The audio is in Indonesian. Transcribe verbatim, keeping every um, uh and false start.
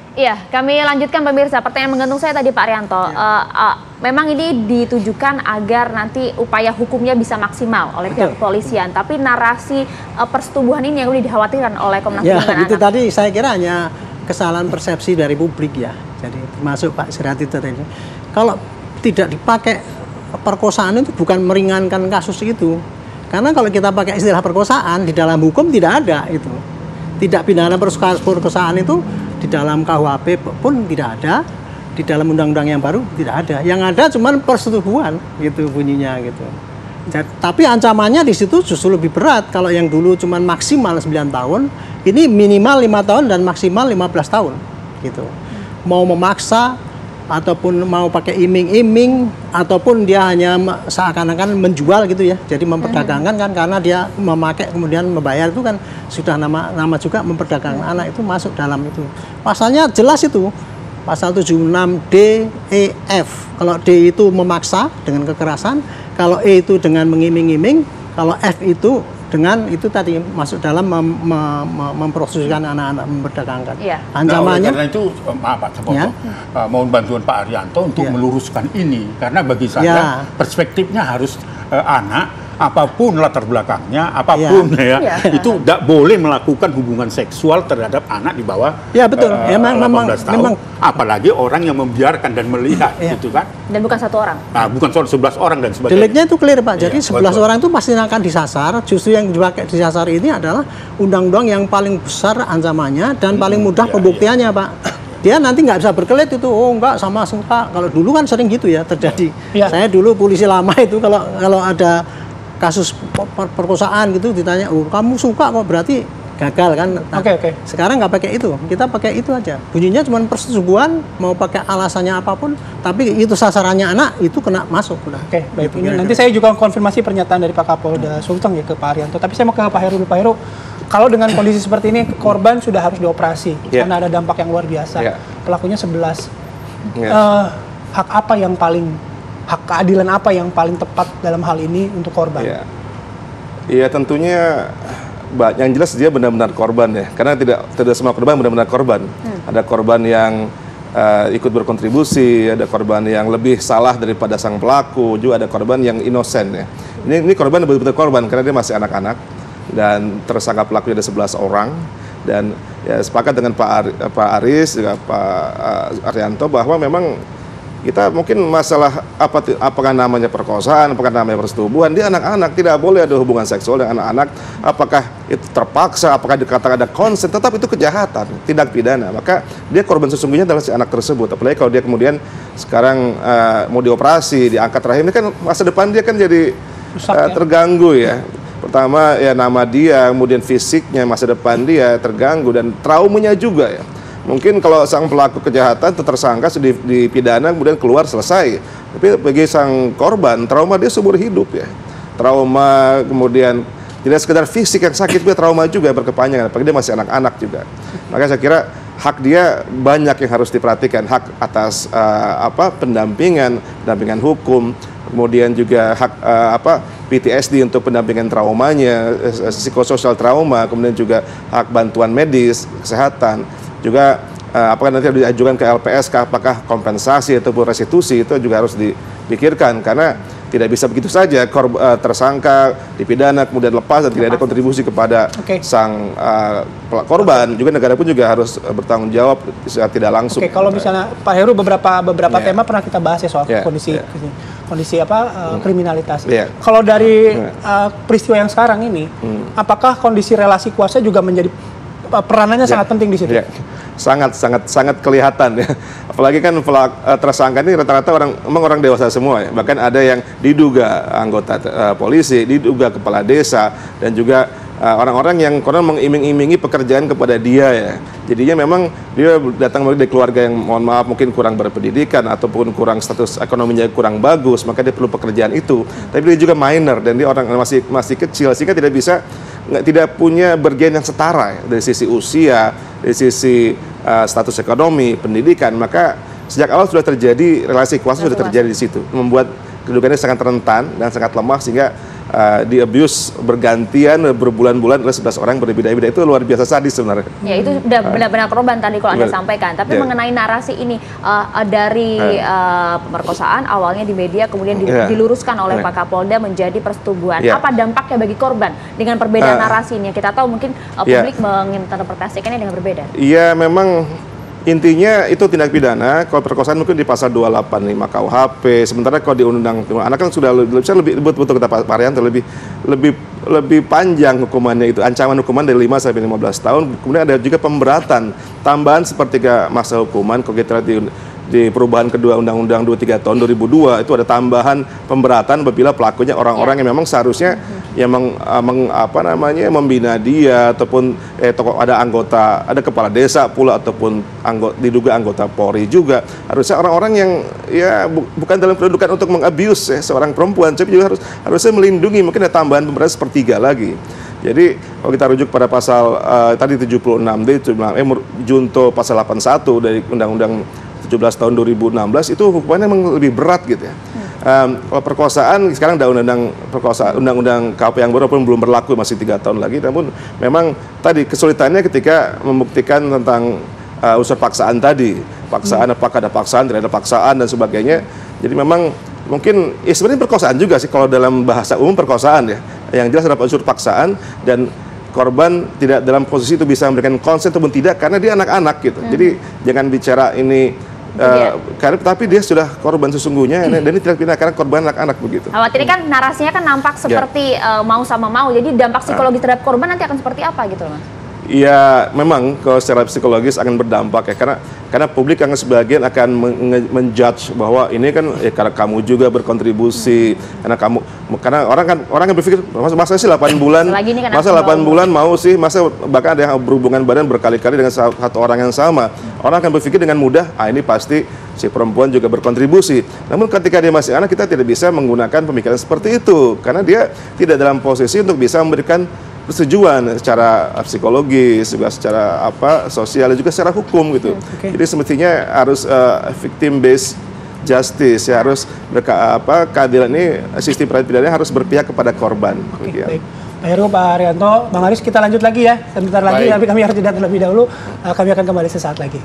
Iya, kami lanjutkan pemirsa. Pertanyaan menggantung saya tadi Pak Arianto. Ya. Uh, uh, memang ini ditujukan agar nanti upaya hukumnya bisa maksimal oleh pihak kepolisian. Tapi narasi uh, persetubuhan ini yang udah dikhawatirkan oleh Komnas ya, Perlindungan itu Anak. Tadi saya kira hanya kesalahan persepsi dari publik ya. Jadi termasuk Pak Suryatito tadi. Kalau tidak dipakai perkosaan itu bukan meringankan kasus itu. Karena kalau kita pakai istilah perkosaan di dalam hukum tidak ada itu. Tidak pidana perkosaan itu di dalam K U H P pun tidak ada, di dalam undang-undang yang baru tidak ada. Yang ada cuma persetubuhan gitu bunyinya gitu. Jadi, tapi ancamannya di situ justru lebih berat. Kalau yang dulu cuma maksimal sembilan tahun, ini minimal lima tahun dan maksimal lima belas tahun gitu. Mau memaksa ataupun mau pakai iming-iming ataupun dia hanya seakan-akan menjual gitu ya. Jadi memperdagangkan kan karena dia memakai kemudian membayar itu kan sudah nama nama juga memperdagangkan anak itu masuk dalam itu. Pasalnya jelas itu. Pasal tujuh puluh enam D, E, F. Kalau D itu memaksa dengan kekerasan, kalau E itu dengan mengiming-iming, kalau F itu dengan itu tadi masuk dalam mem, mem, mem, memprostitusikan anak-anak memperdagangkan. Iya. Ancamannya. Nah, karena itu maaf Pak, ya? uh, mohon bantuan Pak Arianto untuk ya. meluruskan ini karena bagi saya ya. perspektifnya harus uh, anak apapun latar belakangnya, apapun ya, ya, ya. itu tidak boleh melakukan hubungan seksual terhadap anak di bawah ya, betul. Uh, ya, memang, delapan belas tahun, memang. Apalagi orang yang membiarkan dan melihat, ya. gitu kan? Dan bukan satu orang. Nah, bukan soal sebelas orang dan sebagainya. Deliknya itu clear Pak. Jadi ya, sebelas betul. orang itu pasti akan disasar. Justru yang dipakai disasar ini adalah undang-undang yang paling besar ancamannya dan hmm, paling mudah ya, pembuktiannya ya. Pak. Dia nanti nggak bisa berkelit itu, oh enggak sama suka. Kalau dulu kan sering gitu ya terjadi. Ya. Saya dulu polisi lama itu kalau kalau ada kasus perkosaan gitu ditanya, oh kamu suka kok berarti gagal kan? Oke nah, oke. Okay, okay. Sekarang nggak pakai itu, kita pakai itu aja. Bunyinya cuma persetubuhan, mau pakai alasannya apapun, tapi itu sasarannya anak itu kena masuk. Oke, okay, baik. Gitu, ini nanti saya juga konfirmasi pernyataan dari Pak Kapolda Sulteng ya ke Pak Arianto. Tapi saya mau ke Pak Heru dulu. Pak Heru, kalau dengan kondisi seperti ini korban sudah harus dioperasi yeah. karena ada dampak yang luar biasa. Yeah. Pelakunya sebelas. Yeah. Uh, hak apa yang paling hak keadilan apa yang paling tepat dalam hal ini untuk korban? Iya, ya, tentunya yang jelas dia benar-benar korban ya, karena tidak tidak semua korban benar-benar korban. Hmm. Ada korban yang uh, ikut berkontribusi, ada korban yang lebih salah daripada sang pelaku, juga ada korban yang inosen ya. Ini, ini korban betul-betul korban karena dia masih anak-anak dan tersangka pelakunya ada sebelas orang. Dan ya sepakat dengan Pak, Ar, Pak Aris juga Pak uh, Arianto bahwa memang kita mungkin masalah apa apakah namanya perkosaan, apakah namanya persetubuhan, dia anak-anak tidak boleh ada hubungan seksual dengan anak-anak, apakah itu terpaksa, apakah dikatakan ada konsen, tetap itu kejahatan, tindak pidana. Maka dia korban sesungguhnya adalah si anak tersebut. Apalagi kalau dia kemudian sekarang uh, mau dioperasi, diangkat rahim, ini kan masa depan dia kan jadi Rusak, uh, ya? terganggu ya. Pertama ya nama dia, kemudian fisiknya, masa depan dia terganggu dan traumanya juga ya. Mungkin kalau sang pelaku kejahatan tersangka sudah dipidana kemudian keluar selesai. Tapi bagi sang korban trauma dia seumur hidup ya. Trauma kemudian tidak sekedar fisik yang sakit, tapi trauma juga berkepanjangan. Apalagi dia masih anak-anak juga. Maka saya kira hak dia banyak yang harus diperhatikan. Hak atas uh, apa pendampingan, pendampingan hukum, kemudian juga hak uh, apa P T S D untuk pendampingan traumanya, psikososial trauma, kemudian juga hak bantuan medis, kesehatan. Juga uh, apakah nanti diajukan ke L P S K, apakah kompensasi ataupun restitusi itu juga harus dipikirkan karena tidak bisa begitu saja korb, uh, tersangka dipidana kemudian lepas dan tidak ada kontribusi kepada okay. sang uh, korban. Juga negara pun juga harus uh, bertanggung jawab secara tidak langsung. Oke, okay, kalau misalnya Pak Heru beberapa beberapa yeah. tema pernah kita bahas ya soal yeah. kondisi yeah. kondisi apa uh, hmm. kriminalitas. Yeah. Kalau dari uh, peristiwa yang sekarang ini, hmm. apakah kondisi relasi kuasa juga menjadi peranannya ya, sangat penting di situ. Ya. Sangat sangat sangat kelihatan ya. Apalagi kan pelak, tersangka ini rata-rata orang memang orang dewasa semua ya. Bahkan ada yang diduga anggota uh, polisi, diduga kepala desa dan juga orang-orang uh, yang konon mengiming-imingi pekerjaan kepada dia ya. Jadinya memang dia datang dari keluarga yang mohon maaf mungkin kurang berpendidikan ataupun kurang status ekonominya kurang bagus, maka dia perlu pekerjaan itu. Tapi dia juga minor dan dia orang masih masih kecil sehingga tidak bisa nggak tidak punya bergen yang setara ya, dari sisi usia, dari sisi uh, status ekonomi, pendidikan. Maka sejak awal sudah terjadi relasi kuasa sudah terjadi di situ, membuat kedudukannya sangat rentan dan sangat lemah sehingga uh, di abuse bergantian berbulan-bulan oleh sebelas orang berbeda-beda. Itu luar biasa sadis sebenarnya. Ya, itu udah benar-benar korban tadi kalau Anda Benar. sampaikan. Tapi Ya. mengenai narasi ini uh, dari uh, pemerkosaan awalnya di media kemudian di- Ya. diluruskan oleh Ya. Pak Kapolda menjadi persetubuhan. Ya. Apa dampaknya bagi korban dengan perbedaan Uh, narasi ini? Kita tahu mungkin uh, ya. publik menginterpretasikannya dengan berbeda. Iya, memang intinya itu tindak pidana. Kalau perkosaan mungkin di pasal dua delapan lima K U H P. Sementara kalau di undang anak kan sudah lebih bisa lebih betul kata Pak Arianto lebih lebih lebih panjang hukumannya itu. Ancaman hukuman dari lima sampai lima belas tahun. Kemudian ada juga pemberatan tambahan sepertiga masa hukuman. Kalau kita lihat di di perubahan kedua Undang-Undang dua puluh tiga tahun dua ribu dua itu ada tambahan pemberatan apabila pelakunya orang-orang yang memang seharusnya yang meng, uh, meng- apa namanya membina dia ataupun eh, tokoh ada anggota ada kepala desa pula ataupun anggota diduga anggota Polri juga harusnya orang-orang yang ya bu- bukan dalam kedudukan untuk mengabuse ya, seorang perempuan tapi juga harus harusnya melindungi mungkin ada tambahan pemberatan sepertiga lagi. Jadi kalau kita rujuk pada pasal uh, tadi tujuh puluh enam D itu eh, junto pasal delapan puluh satu dari Undang-Undang tujuh belas tahun dua ribu enam belas itu hukumannya memang lebih berat gitu ya. Um, kalau perkosaan sekarang ada undang-undang perkosaan undang-undang K U H P yang baru pun belum berlaku masih tiga tahun lagi. Namun memang tadi kesulitannya ketika membuktikan tentang uh, unsur paksaan tadi, paksaan apakah ada paksaan, tidak ada paksaan dan sebagainya. Jadi memang mungkin ya sebenarnya perkosaan juga sih kalau dalam bahasa umum perkosaan ya. Yang jelas ada unsur paksaan dan korban tidak dalam posisi itu bisa memberikan konsen ataupun tidak karena dia anak-anak gitu. Hmm. Jadi jangan bicara ini uh, karena tapi dia sudah korban sesungguhnya hmm. dan ini tidak pidana karena korban anak-anak begitu. Khawatir kan narasinya kan nampak seperti ya. uh, mau sama mau. Jadi dampak psikologis terhadap korban nanti akan seperti apa gitu loh, Mas? Iya, memang kalau secara psikologis akan berdampak ya karena karena publik akan sebagian akan menjudge bahwa ini kan ya karena kamu juga berkontribusi hmm. karena kamu karena orang kan orang kan berpikir masa, masa sih delapan bulan kan masa delapan bulan mau sih masa bahkan ada yang berhubungan badan berkali-kali dengan satu orang yang sama orang akan berpikir dengan mudah ah ini pasti si perempuan juga berkontribusi namun ketika dia masih anak kita tidak bisa menggunakan pemikiran seperti itu karena dia tidak dalam posisi untuk bisa memberikan persetujuan secara psikologis juga secara apa sosial dan juga secara hukum gitu. Okay. Jadi semestinya harus uh, victim based justice ya harus berka, apa keadilan ini sistem peradilan harus berpihak kepada korban. Okay, baik. Pak Heru, Pak Arianto, Bang Aris kita lanjut lagi ya. Sebentar lagi tapi kami harus jeda terlebih dahulu. Uh, kami akan kembali sesaat lagi.